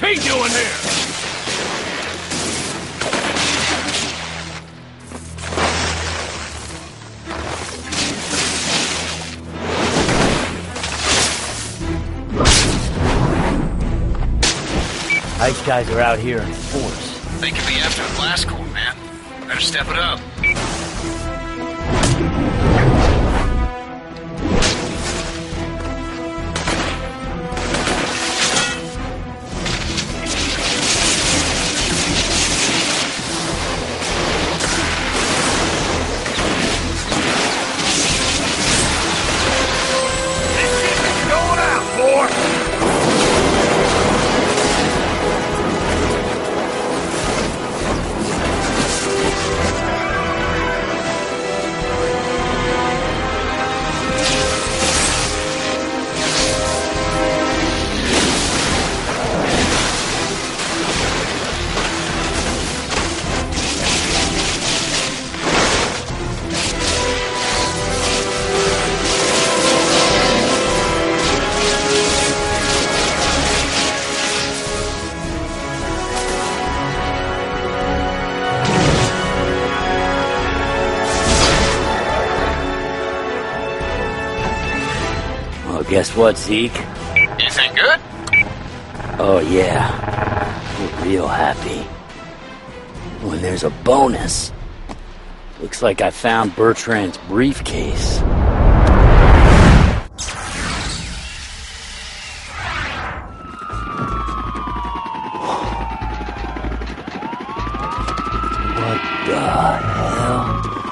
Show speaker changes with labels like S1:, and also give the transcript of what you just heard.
S1: he doing here?
S2: Ice guys are out here in force.
S3: They could be after the blast core, man. Better step it up.
S1: Going out, boy!
S2: Well, guess what, Zeke?
S3: Anything good?
S2: Oh yeah, we're real happy. When there's a bonus. Looks like I found Bertrand's briefcase. What the hell?